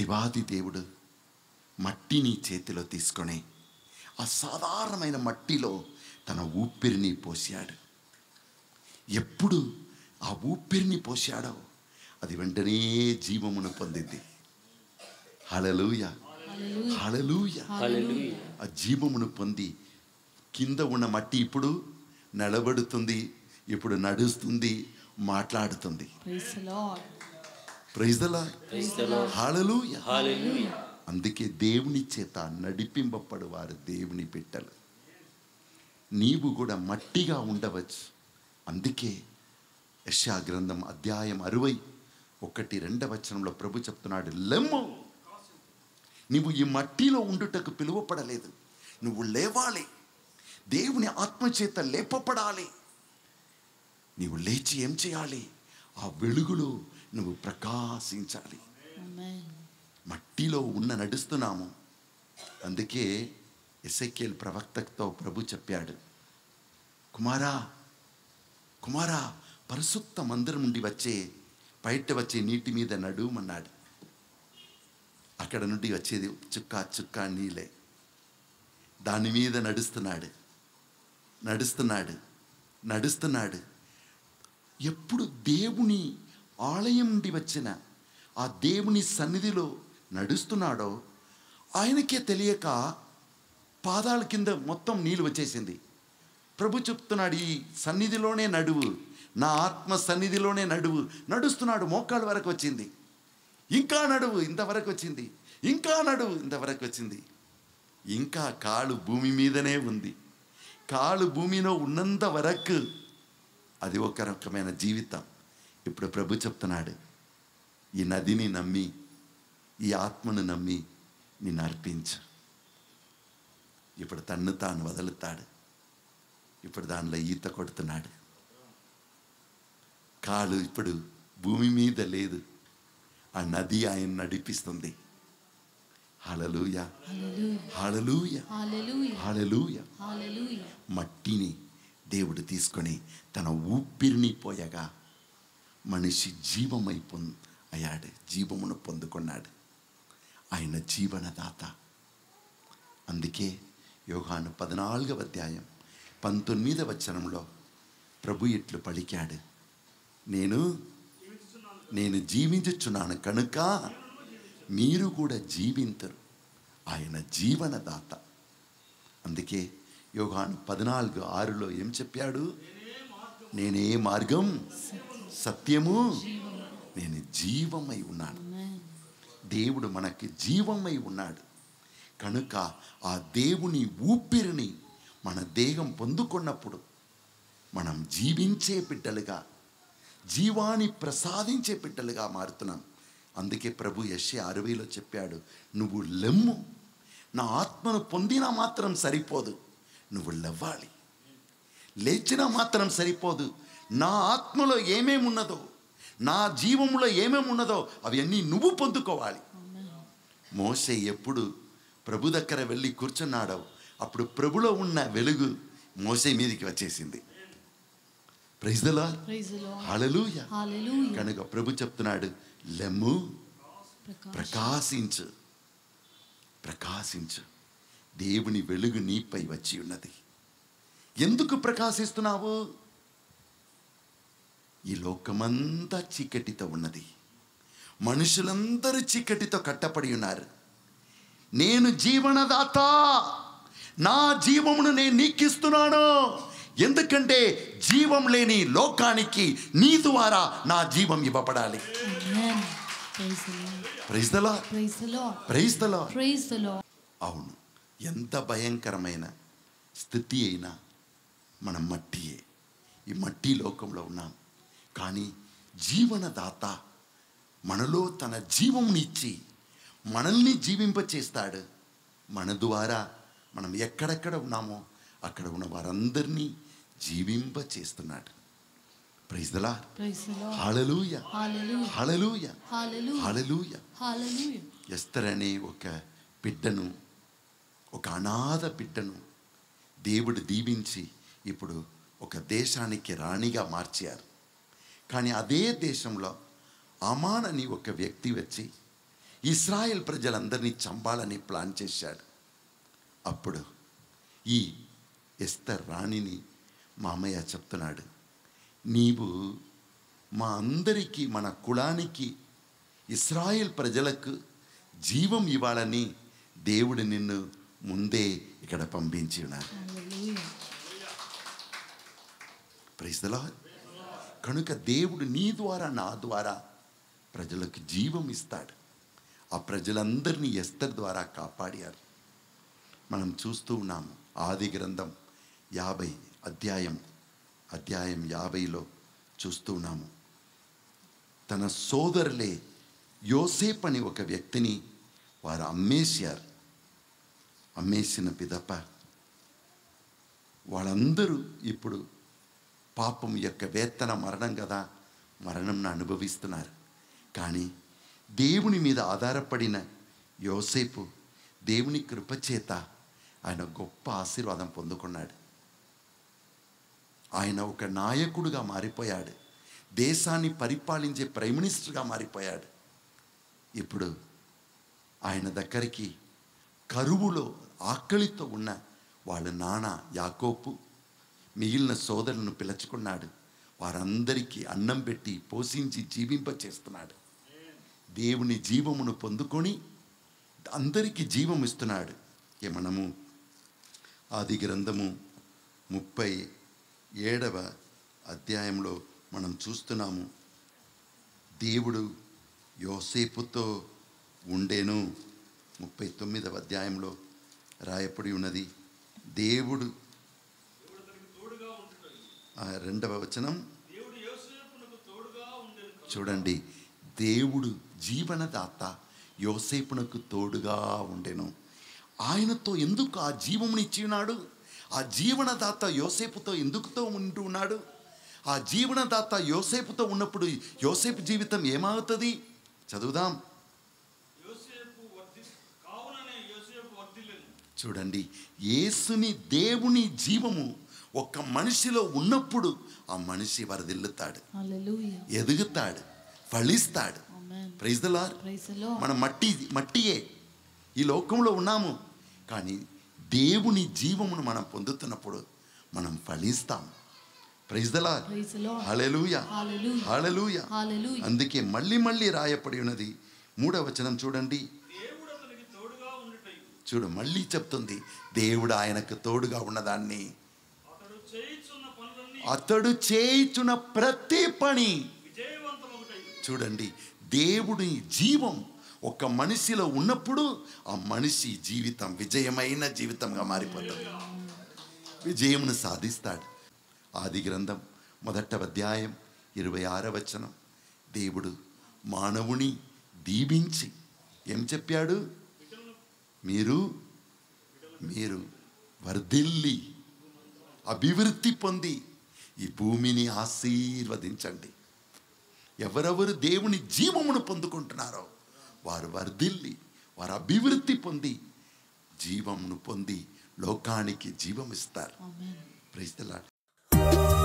దేవాది దేవుడు మట్టిని చేతిలో తీసుకొని ఆ సాధారణమైన మట్టిలో తన ఊపిరిని పోశాడు. ఎప్పుడు ఆ ఊపిరిని పోశాడో అది వెంటనే జీవమును పొందింది. హల్లెలూయా, హల్లెలూయా. ఆ జీవమును పొంది కింద ఉన్న మట్టి ఇప్పుడు నిలబడుతుంది, ఇప్పుడు నడుస్తుంది, మాట్లాడుతుంది. Praise the lord. హల్లెలూయా. అందుకే దేవుని చేత నడిపింపబడు వారు దేవుని బిడ్డలు. నీవు కూడా మట్టిగా ఉండవచ్చు. అందుకే యెషయా గ్రంథం అధ్యాయం 61:2 ప్రభు చెప్తున్నాడు, లెమ్ము, నువ్వు ఈ మట్టిలో ఉండుటకు పిలువపడలేదు, నువ్వు లేవాలి, దేవుని ఆత్మచేత లేపపడాలి. నీవు లేచి ఏం చేయాలి? ఆ వెలుగులో నువ్వు ప్రకాశించాలి. మట్టిలో నడుస్తున్నాము. అందుకే ఎసెకేల్ ప్రవక్తతో ప్రభు చెప్పాడు, కుమారా కుమారా, పరిశుద్ధ మందిరం నుండి బయట వచ్చే నీటి మీద నడుమన్నాడు. అక్కడ నుండి వచ్చేది చుక్క చుక్క నీళ్ళే. దాని మీద నడుస్తున్నాడు. ఎప్పుడు దేవుని ఆలయం నుండి వచ్చిన ఆ దేవుని సన్నిధిలో నడుస్తున్నాడో ఆయనకే తెలియక పాదాల కింద మొత్తం నీళ్ళు వచ్చేసింది. ప్రభు చెప్తున్నాడు, ఈ సన్నిధిలోనే నడువు, నా ఆత్మ సన్నిధిలోనే నడుస్తున్నాడు. మోకాళ్ళ వరకు వచ్చింది, ఇంకా నడువు, ఇంతవరకు వచ్చింది, ఇంకా నడువు, ఇంతవరకు వచ్చింది. ఇంకా కాలు భూమి మీదనే ఉంది. కాలు భూమిలో ఉన్నంత వరకు అది ఒక రకమైన జీవితం. ఇప్పుడు ప్రభు చెప్తున్నాడు, ఈ నదిని నమ్మి, ఈ ఆత్మను నమ్మి నిన్ను అర్పించు. ఇప్పుడు తన్ను తాను వదులుతాడు. ఇప్పుడు దానిలో ఈత కొడుతున్నాడు. కాలు ఇప్పుడు భూమి మీద లేదు, ఆ నది ఆయన నడిపిస్తుంది. హల్లెలూయా, హల్లెలూయా, హల్లెలూయా. మట్టిని దేవుడు తీసుకొని తన ఊపిరిని పోయగా మనిషి అయ్యాడు, జీవమును పొందుకున్నాడు. ఆయన జీవనదాత. అందుకే యోహాను 14:19 ప్రభు ఇట్లు పలికాడు, నేను జీవించుచున్నాను కనుక మీరు కూడా జీవించరు. ఆయన జీవనదాత. అందుకే యోహాను 14:6 ఏం చెప్పాడు? నేనే మార్గం, సత్యము, నేను జీవమై ఉన్నాను. దేవుడు మనకి జీవమై ఉన్నాడు కనుక ఆ దేవుని ఊపిరిని మన దేహం పొందుకున్నప్పుడు మనం జీవించే బిడ్డలుగా, జీవాన్ని ప్రసాదించే బిడ్డలుగా మారుతున్నాం. అందుకే ప్రభు యెషయా 60 చెప్పాడు, నువ్వు లెమ్ము, నా ఆత్మను పొందినా మాత్రం సరిపోదు, నువ్వు లేవాలి. లేచినా మాత్రం సరిపోదు, నా ఆత్మలో ఏమేమి ఉన్నదో, నా జీవములో ఏమేమి ఉన్నదో అవన్నీ నువ్వు పొందుకోవాలి. మోషే ఎప్పుడు ప్రభు దగ్గర వెళ్ళి కూర్చున్నాడో అప్పుడు ప్రభులో ఉన్న వెలుగు మోషే మీదకి వచ్చేసింది. Praise the lord, hallelujah. కనుక ప్రభు చెప్తున్నాడు, లెమ్ము, ప్రకాశించు, ప్రకాశించు. దేవుని వెలుగు నీపై వచ్చి ఉన్నది. ఎందుకు ప్రకాశిస్తున్నావు? ఈ లోకమంతా చీకటితో ఉన్నది, మనుషులందరూ చీకటితో కట్టపడి ఉన్నారు. నేను జీవనదాత, నా జీవమును నేను నీకిస్తున్నాను. ఎందుకంటే జీవం లేని లోకానికి నీ ద్వారా నా జీవం ఇవ్వబడాలి. Praise the lord, praise the lord. అవును, ఎంత భయంకరమైన స్థితి అయినా మనం మట్టియే, ఈ మట్టి లోకంలో ఉన్నాం. కానీ జీవనదాత మనలో తన జీవమునిచ్చి మనల్ని జీవింపచేస్తాడు. మన ద్వారా మనం ఎక్కడెక్కడ ఉన్నామో అక్కడ ఉన్న వారందరినీ జీవింపచేస్తున్నాడు. Praise the lord, hallelujah, hallelujah, hallelujah. Esther అనే ఒక బిడ్డను, ఒక అనాథ బిడ్డను దేవుడు దీవించి ఇప్పుడు ఒక దేశానికి రాణిగా మార్చారు. కానీ అదే దేశంలో అమాన్ అని ఒక వ్యక్తి వచ్చి ఇశ్రాయేల్ ప్రజలందరినీ చంపాలని ప్లాన్ చేశాడు. అప్పుడు ఈ ఎస్తర్ రాణిని మామయ్య చెప్తున్నాడు, నీవు మా అందరికీ, మన కులానికి, ఇశ్రాయేల్ ప్రజలకు జీవం ఇవ్వాలని దేవుడు నిన్ను ముందే ఇక్కడ పంపించి ఉన్నారు. Praise the lord. కనుక దేవుడు నీ ద్వారా, నా ద్వారా ప్రజలకు జీవం ఇస్తాడు. ఆ ప్రజలందరినీ ఎస్తర్ ద్వారా కాపాడారు. మనం చూస్తూ ఉన్నాము. ఆది గ్రంథం 50 అధ్యాయం 50లో చూస్తూ ఉన్నాము. తన సోదరులే యోసేపు అని ఒక వ్యక్తిని వారు అమ్మేశారు. అమ్మేసిన పిదప వాళ్ళందరూ ఇప్పుడు పాపం యొక్క వేతన మరణం కదా, మరణంను అనుభవిస్తున్నారు. కానీ దేవుని మీద ఆధారపడిన యోసేపు దేవుని కృపచేత ఆయన గొప్ప ఆశీర్వాదం పొందుకున్నాడు. ఆయన ఒక నాయకుడుగా మారిపోయాడు. దేశాన్ని పరిపాలించే ప్రైమ్ మినిస్టర్గా మారిపోయాడు. ఇప్పుడు ఆయన దగ్గరికి కరువులో ఆకలితో ఉన్న వాళ్ళ నాన్న యాకోబు మిగిలిన సోదరులను పిలుచుకున్నాడు. వారందరికీ అన్నం పెట్టి పోషించి జీవింపచేస్తున్నాడు. దేవుని జీవమును పొందుకొని అందరికీ జీవం ఇస్తున్నాడు. మనము ఆది గ్రంథము 37వ అధ్యాయంలో మనం చూస్తున్నాము. దేవుడు యోసేపుతో ఉండేను. 39వ అధ్యాయంలో రాయబడి ఉన్నది. దేవుడు 2వ వచనం చూడండి. దేవుడు జీవనదాత యోసేపునకు తోడుగా ఉండెను. ఆయనతో ఎందుకు ఆ జీవముని ఇచ్చినాడు? ఆ జీవనదాత యోసేపుతో ఎందుకుతో ఉంటూ ఉన్నాడు? ఆ జీవనదాత యోసేపుతో ఉన్నప్పుడు యోసేపు జీవితం ఏమవుతుంది? చదువుదాం. చూడండి, యేసుని దేవుని జీవము ఒక మనిషిలో ఉన్నప్పుడు ఆ మనిషి వరదిల్లుతాడు, ఎదుగుతాడు, ఫలిస్తాడు. Praise the lord. మనం మట్టియే ఈ లోకంలో ఉన్నాము. కానీ దేవుని జీవమును మనం పొందుతున్నప్పుడు మనం ఫలిస్తాం. Praise the lord. Hallelujah, hallelujah. అందుకే మళ్ళీ రాయబడి ఉన్నది 3వ వచనం చూడండి. చూడు, మళ్ళీ చెప్తుంది, దేవుడు ఆయనకు తోడుగా ఉన్నదాన్ని, అతడు చేయుచున్న ప్రతి పని. చూడండి, దేవుడి జీవం ఒక మనిషిలో ఉన్నప్పుడు ఆ మనిషి జీవితం విజయమైన జీవితంగా మారిపోతుంది. విజయమును సాధిస్తాడు. ఆది గ్రంథం 1వ అధ్యాయం 26వ వచనం. దేవుడు మానవుని దీవించి ఏం చెప్పాడు? మీరు వర్ధిల్లి అభివృద్ధి పొంది ఈ భూమిని ఆశీర్వదించండి. ఎవరెవరు దేవుని జీవమును పొందుకుంటున్నారో వారు వర్ధిల్లి, వారు అభివృద్ధి పొంది, జీవమును పొంది లోకానికి జీవం ఇస్తారు. Praise the lord.